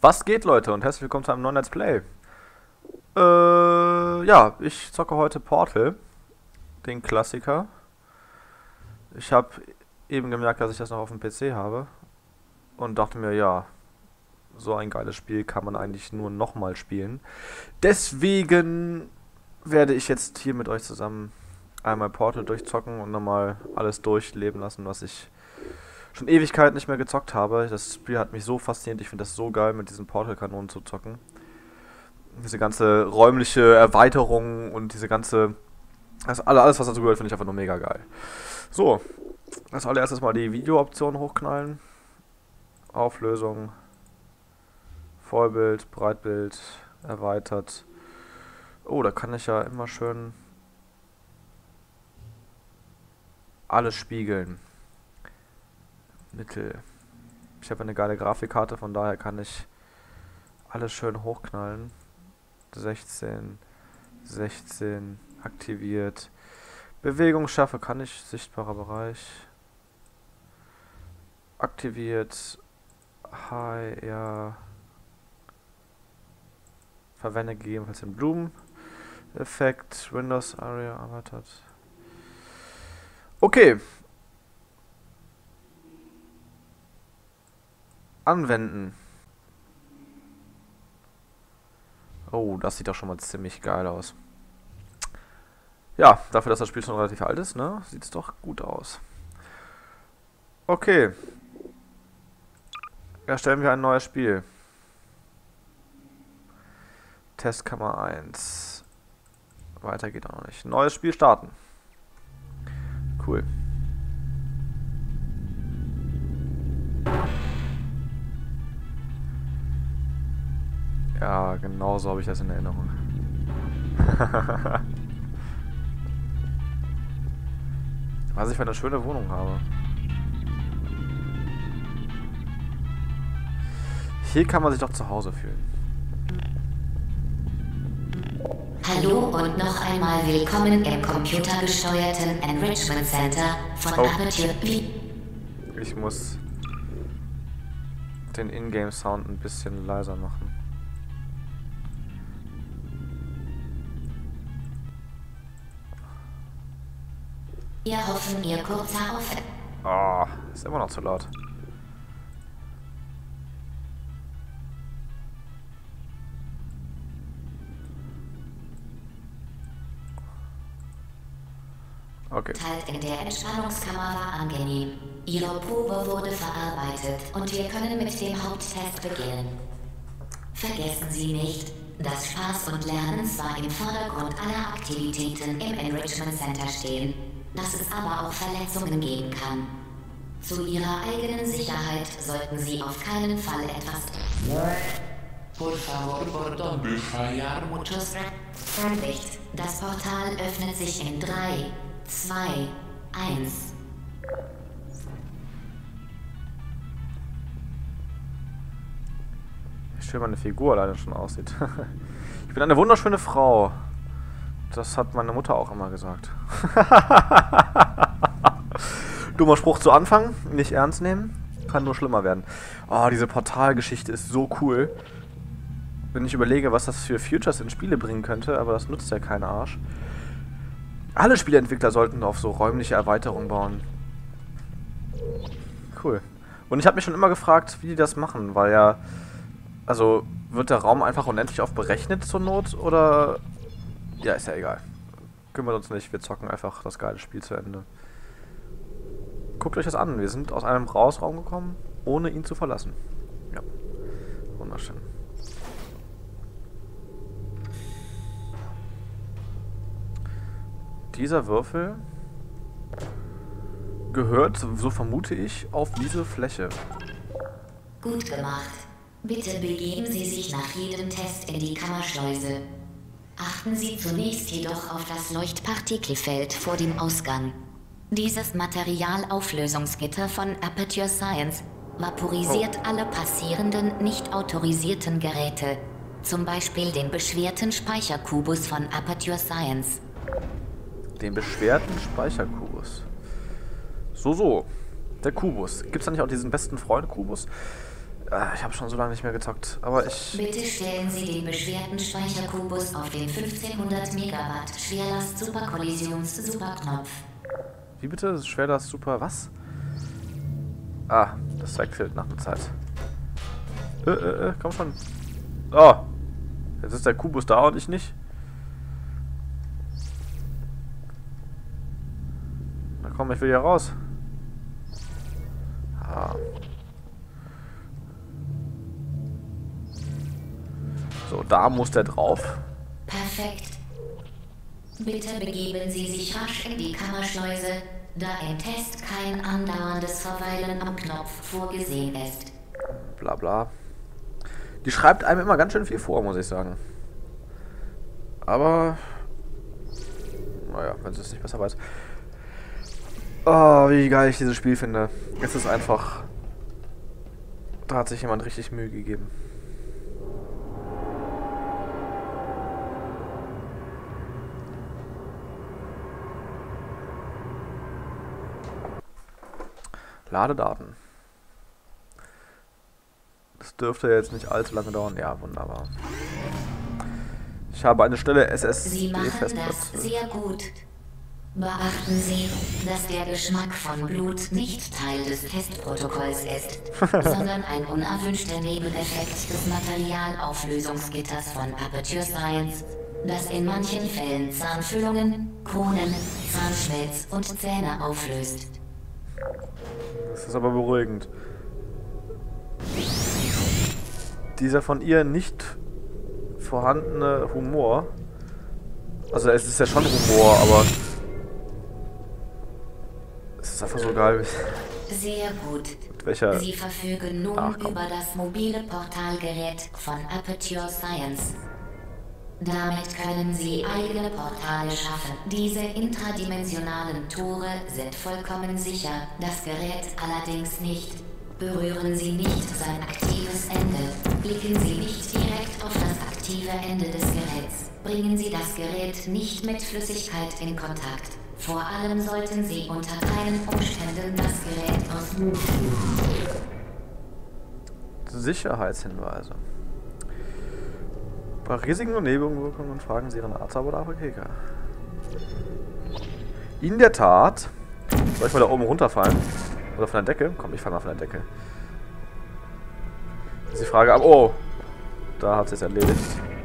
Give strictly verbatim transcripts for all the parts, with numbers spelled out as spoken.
Was geht, Leute, und herzlich willkommen zu einem neuen Let's Play. Äh, ja, ich zocke heute Portal, den Klassiker. Ich habe eben gemerkt, dass ich das noch auf dem P C habe und dachte mir, ja, so ein geiles Spiel kann man eigentlich nur nochmal spielen. Deswegen werde ich jetzt hier mit euch zusammen einmal Portal durchzocken und nochmal alles durchleben lassen, was ich schon Ewigkeit nicht mehr gezockt habe. Das Spiel hat mich so fasziniert, ich finde das so geil, mit diesen Portal-Kanonen zu zocken. Diese ganze räumliche Erweiterung und diese ganze... Das alles, was dazu gehört, finde ich einfach nur mega geil. So, als allererstes mal die Videooption hochknallen. Auflösung, Vollbild, Breitbild, erweitert. Oh, da kann ich ja immer schön alles spiegeln. Mittel. Ich habe eine geile Grafikkarte, von daher kann ich alles schön hochknallen. sechzehn, sechzehn, aktiviert. Bewegung schaffe, kann ich, sichtbarer Bereich. Aktiviert. High, ja. Verwende gegebenenfalls den Blumen-Effekt. Windows Area erweitert. Okay. Anwenden. Oh, das sieht doch schon mal ziemlich geil aus. Ja, dafür, dass das Spiel schon relativ alt ist, ne, sieht es doch gut aus. Okay. Erstellen wir ein neues Spiel. Testkammer eins. Weiter geht auch noch nicht. Neues Spiel starten. Cool. Ja, genau so habe ich das in Erinnerung. Was ich für eine schöne Wohnung habe. Hier kann man sich doch zu Hause fühlen. Hallo und noch einmal willkommen im computergesteuerten Enrichment Center von Oh. Aperture. Ich muss den Ingame-Sound ein bisschen leiser machen. Wir hoffen, Ihr kurzer Auf... Ah, ist immer noch zu laut. Okay. Halt in der Entspannungskammer war angenehm. Ihre Probe wurde verarbeitet und wir können mit dem Haupttest beginnen. Vergessen Sie nicht, dass Spaß und Lernen zwar im Vordergrund aller Aktivitäten im Enrichment Center stehen, dass es aber auch Verletzungen geben kann. Zu Ihrer eigenen Sicherheit sollten Sie auf keinen Fall etwas... Por favor, ¿por dónde fallar? Muchos Vorsicht, das Portal öffnet sich in drei, zwei, eins. Wie schön meine Figur alleine schon aussieht. Ich bin eine wunderschöne Frau. Das hat meine Mutter auch immer gesagt. Dummer Spruch zu Anfang, nicht ernst nehmen, kann nur schlimmer werden. Oh, diese Portalgeschichte ist so cool. Wenn ich überlege, was das für Futures in Spiele bringen könnte, aber das nutzt ja kein Arsch. Alle Spieleentwickler sollten auf so räumliche Erweiterungen bauen. Cool. Und ich habe mich schon immer gefragt, wie die das machen, weil ja... Also, wird der Raum einfach unendlich oft berechnet zur Not, oder... Ja, ist ja egal. Kümmert uns nicht, wir zocken einfach das geile Spiel zu Ende. Guckt euch das an, wir sind aus einem Rausraum gekommen, ohne ihn zu verlassen. Ja, wunderschön. Dieser Würfel gehört, so vermute ich, auf diese Fläche. Gut gemacht. Bitte begeben Sie sich nach jedem Test in die Kammerschleuse. Achten Sie zunächst jedoch auf das Leuchtpartikelfeld vor dem Ausgang. Dieses Materialauflösungsgitter von Aperture Science vaporisiert Oh. alle passierenden, nicht autorisierten Geräte. Zum Beispiel den beschwerten Speicherkubus von Aperture Science. Den beschwerten Speicherkubus. So, so. Der Kubus. Gibt es da nicht auch diesen besten Freund-Kubus? Ah, ich habe schon so lange nicht mehr gezockt, aber ich... Bitte stellen Sie den beschwerten Speicherkubus auf den fünfzehnhundert Megawatt Schwerlast Superkollisions Superknopf. Wie bitte? Schwerlast Super... was? Ah, das wechselt nach der Zeit. Äh, äh, äh, komm schon. Oh! Jetzt ist der Kubus da und ich nicht. Na komm, ich will hier raus. Ah. So, da muss der drauf. Perfekt. Bitte begeben Sie sich rasch in die Kammerschleuse, da im Test kein andauerndes Verweilen am Knopf vorgesehen ist. Bla bla. Die schreibt einem immer ganz schön viel vor, muss ich sagen. Aber... naja, wenn sie es nicht besser weiß. Oh, wie geil ich dieses Spiel finde. Es ist einfach... da hat sich jemand richtig Mühe gegeben. Ladedaten. Das dürfte jetzt nicht allzu lange dauern. Ja, wunderbar. Ich habe eine Stelle S S Sie machen D-Festplatte. das sehr gut. Beachten Sie, dass der Geschmack von Blut nicht Teil des Testprotokolls ist, sondern ein unerwünschter Nebeneffekt des Materialauflösungsgitters von Aperture Science, das in manchen Fällen Zahnfüllungen, Kronen, Zahnschmelz und Zähne auflöst. Das ist aber beruhigend. Dieser von ihr nicht vorhandene Humor. Also es ist ja schon Humor, aber es ist einfach so geil. Sehr gut. Mit welcher... Sie verfügen nun Ach, komm. über das mobile Portalgerät von Aperture Science. Damit können Sie eigene Portale schaffen. Diese intradimensionalen Tore sind vollkommen sicher, das Gerät allerdings nicht. Berühren Sie nicht sein aktives Ende. Blicken Sie nicht direkt auf das aktive Ende des Geräts. Bringen Sie das Gerät nicht mit Flüssigkeit in Kontakt. Vor allem sollten Sie unter keinen Umständen das Gerät aus... Sicherheitshinweise. Bei Risiken und Nebenwirkungen fragen Sie Ihren Arzt oder Apotheker. In der Tat. Soll ich mal da oben runterfallen? Oder von der Decke? Komm, ich fange mal von der Decke. Das ist die Frage ab. Oh! Da hat es jetzt erledigt.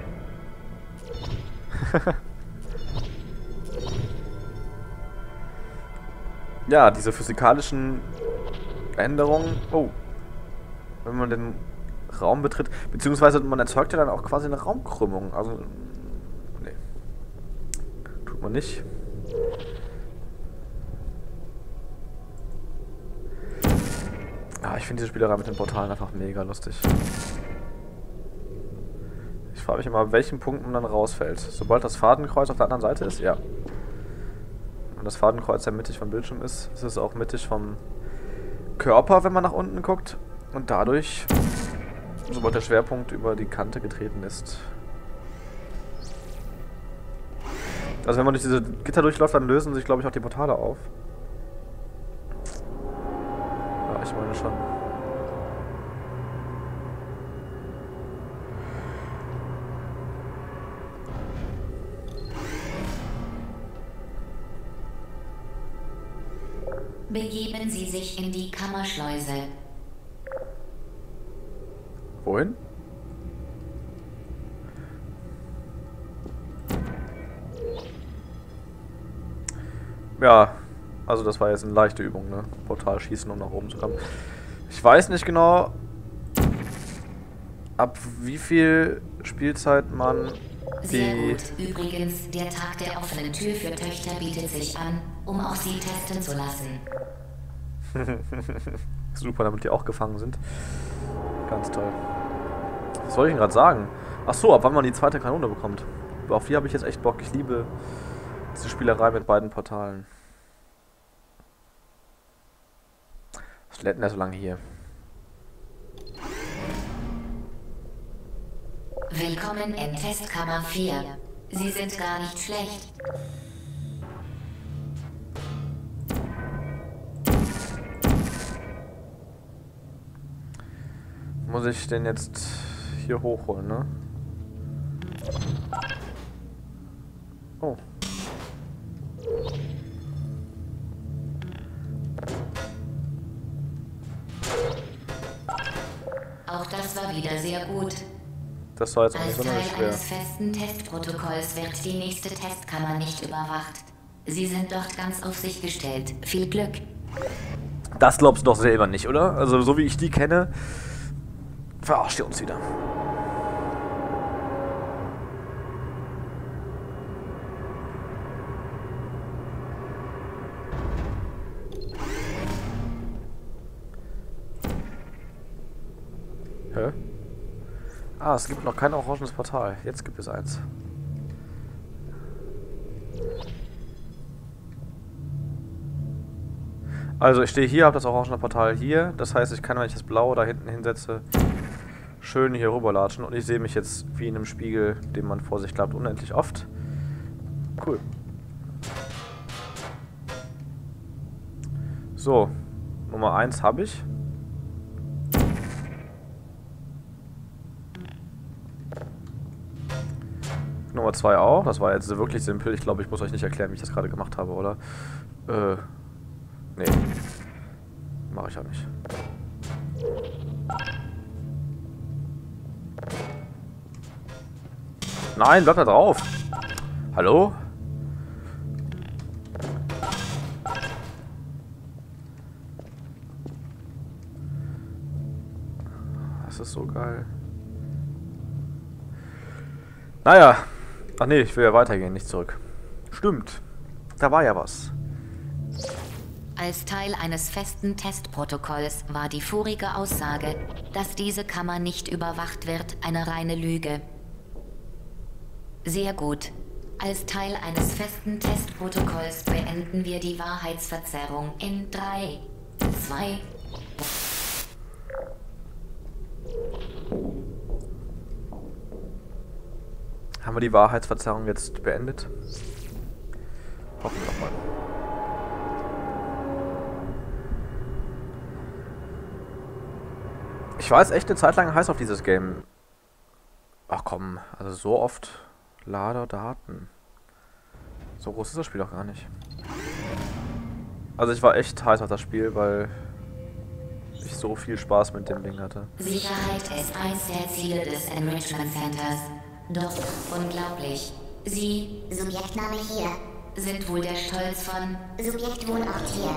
Ja, diese physikalischen Änderungen. Oh. Wenn man den Raum betritt. Beziehungsweise man erzeugt ja dann auch quasi eine Raumkrümmung. Also. Nee. Tut man nicht. Ah, ich finde diese Spielerei mit den Portalen einfach mega lustig. Ich frage mich immer, ab welchem Punkt man dann rausfällt. Sobald das Fadenkreuz auf der anderen Seite ist, ja. Wenn das Fadenkreuz ja mittig vom Bildschirm ist, ist es auch mittig vom Körper, wenn man nach unten guckt. Und dadurch, sobald der Schwerpunkt über die Kante getreten ist. Also wenn man durch diese Gitter durchläuft, dann lösen sich, glaube ich, auch die Portale auf. Ja, ich meine schon. Begeben Sie sich in die Kammerschleuse. Wohin? Ja, also das war jetzt eine leichte Übung, ne? Portal schießen, um nach oben zu kommen. Ich weiß nicht genau, ab wie viel Spielzeit man Sehr die... gut. Übrigens, der Tag der offenen Tür für Töchter bietet sich an, um auch sie testen zu lassen. Super, damit die auch gefangen sind. Ganz toll. Was soll ich denn gerade sagen? Ach so, ab wann man die zweite Kanone bekommt. Auf die habe ich jetzt echt Bock. Ich liebe diese Spielerei mit beiden Portalen. Was lädt denn der so lange hier? Willkommen in Testkammer vier. Sie sind gar nicht schlecht. muss ich den jetzt hier hochholen, ne? Oh. Auch das war wieder sehr gut. Das war jetzt auch Als nicht so Teil schwer. eines festen Testprotokolls wird die nächste Testkammer nicht überwacht. Sie sind dort ganz auf sich gestellt. Viel Glück. Das glaubst du doch selber nicht, oder? Also so wie ich die kenne, verarscht ihr uns wieder. Hä? Ah, es gibt noch kein orangenes Portal. Jetzt gibt es eins. Also ich stehe hier, habe das orangene Portal hier. Das heißt, ich kann, wenn ich das blaue da hinten hinsetze, schön hier rüberlatschen. Und ich sehe mich jetzt wie in einem Spiegel, den man vor sich klappt, unendlich oft. Cool. So, Nummer eins habe ich. Nummer zwei auch. Das war jetzt wirklich simpel. Ich glaube, ich muss euch nicht erklären, wie ich das gerade gemacht habe, oder? Äh... Nee. Mache ich auch nicht. Nein, bleib da drauf. Hallo? Das ist so geil. Naja. Ach nee, ich will ja weitergehen, nicht zurück. Stimmt. Da war ja was. Als Teil eines festen Testprotokolls war die vorige Aussage, dass diese Kammer nicht überwacht wird, eine reine Lüge. Sehr gut. Als Teil eines festen Testprotokolls beenden wir die Wahrheitsverzerrung in drei, zwei... Haben wir die Wahrheitsverzerrung jetzt beendet? Hoffen wir doch mal. Ich war jetzt echt eine Zeit lang heiß auf dieses Game. Ach komm, also so oft Lader-Daten. So groß ist das Spiel doch gar nicht. Also ich war echt heiß auf das Spiel, weil ich so viel Spaß mit dem Ding hatte. Sicherheit ist eins der Ziele des Enrichment Centers. Doch unglaublich. Sie, Subjektname hier. sind wohl der Stolz von... Subjektwohnort hier.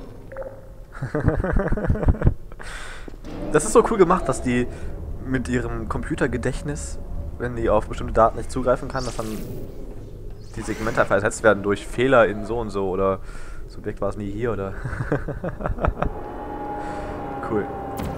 Das ist so cool gemacht, dass die mit ihrem Computergedächtnis, wenn die auf bestimmte Daten nicht zugreifen kann, dass dann die Segmente einfach ersetzt werden durch Fehler in so und so oder Subjekt war es nie hier oder... Cool.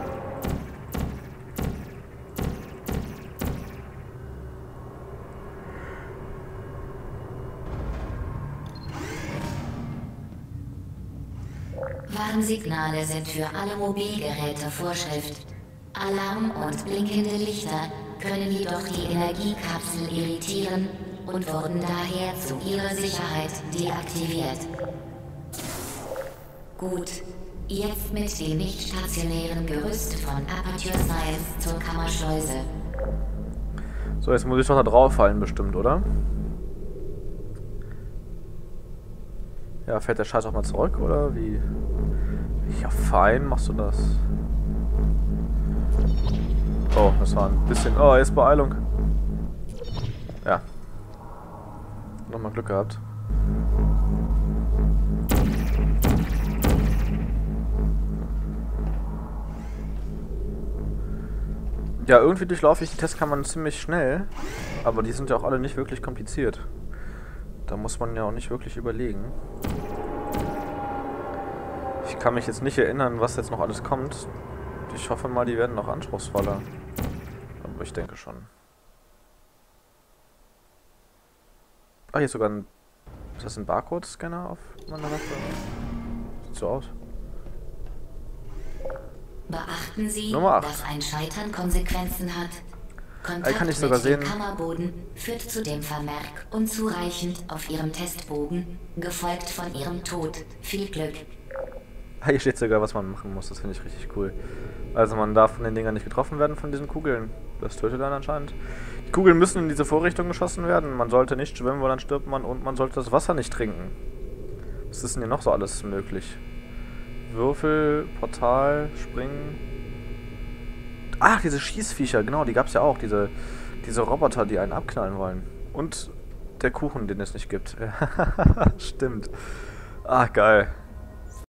Warnsignale sind für alle Mobilgeräte Vorschrift. Alarm und blinkende Lichter können jedoch die Energiekapsel irritieren und wurden daher zu ihrer Sicherheit deaktiviert. Gut, jetzt mit dem nicht stationären Gerüst von Aperture Science zur Kammerschleuse. So, jetzt muss ich doch da drauf fallen bestimmt, oder? Ja, fährt der Scheiß auch mal zurück, oder wie? Ja, fein, machst du das. Oh, das war ein bisschen... Oh, jetzt Beeilung. Ja. Nochmal Glück gehabt. Ja, irgendwie durchlaufe ich die Testkammern ziemlich schnell. Aber die sind ja auch alle nicht wirklich kompliziert. Da muss man ja auch nicht wirklich überlegen. Ich kann mich jetzt nicht erinnern, was jetzt noch alles kommt. Ich hoffe mal, die werden noch anspruchsvoller. Aber ich denke schon. Ah, hier ist sogar ein... Ist das ein Barcode-Scanner auf meiner Waffe? Sieht so aus. Beachten Sie, Nummer acht. dass ein Scheitern Konsequenzen hat. Kontakt kann ich sogar mit dem sehen. Kammerboden führt zu dem Vermerk unzureichend auf Ihrem Testbogen, gefolgt von Ihrem Tod. Viel Glück. Ah, hier steht sogar, was man machen muss. Das finde ich richtig cool. Also man darf von den Dingern nicht getroffen werden, von diesen Kugeln. Das tötet dann anscheinend. Die Kugeln müssen in diese Vorrichtung geschossen werden. Man sollte nicht schwimmen, weil dann stirbt man. Und man sollte das Wasser nicht trinken. Was ist denn hier noch so alles möglich? Würfel, Portal, Springen. Ach, diese Schießviecher, genau, die gab es ja auch. Diese, diese Roboter, die einen abknallen wollen. Und der Kuchen, den es nicht gibt. Stimmt. Ah, geil.